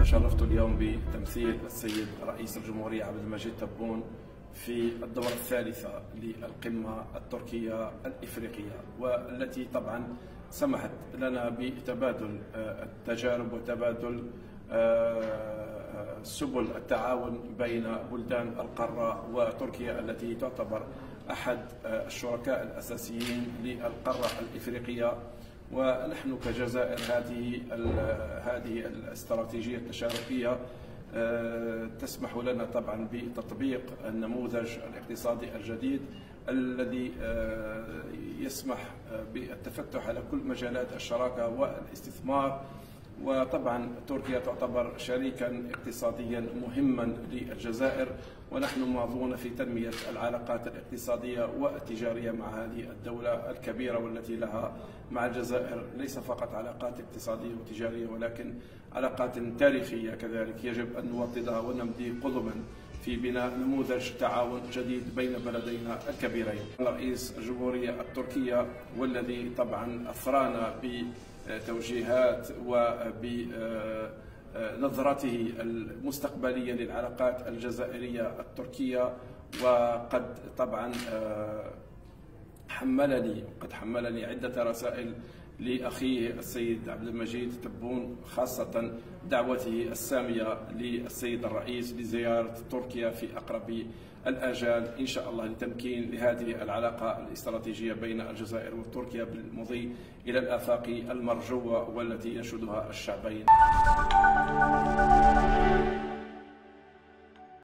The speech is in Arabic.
تشرفت اليوم بتمثيل السيد رئيس الجمهورية عبد المجيد تبون في الدورة الثالثة للقمة التركية الإفريقية، والتي طبعا سمحت لنا بتبادل التجارب وتبادل سبل التعاون بين بلدان القارة وتركيا، التي تعتبر أحد الشركاء الأساسيين للقارة الإفريقية. ونحن كجزائر هذه الاستراتيجية التشاركية تسمح لنا طبعا بتطبيق النموذج الاقتصادي الجديد الذي يسمح بالتفتح على كل مجالات الشراكة والاستثمار. وطبعا تركيا تعتبر شريكا اقتصاديا مهما للجزائر، ونحن ماضون في تنمية العلاقات الاقتصادية والتجارية مع هذه الدولة الكبيرة، والتي لها مع الجزائر ليس فقط علاقات اقتصادية وتجارية ولكن علاقات تاريخية كذلك يجب أن نوطدها ونمضي قدما في بناء نموذج تعاون جديد بين بلدينا الكبيرين. رئيس الجمهورية التركية والذي طبعا أثرانا بتوجيهات وبنظرته المستقبلية للعلاقات الجزائرية التركية، وقد طبعا حملني عدة رسائل لأخيه السيد عبد المجيد تبون، خاصة دعوته السامية للسيد الرئيس لزيارة تركيا في أقرب الآجال إن شاء الله، لتمكين لهذه العلاقة الاستراتيجية بين الجزائر وتركيا بالمضي إلى الآفاق المرجوة والتي ينشدها الشعبين.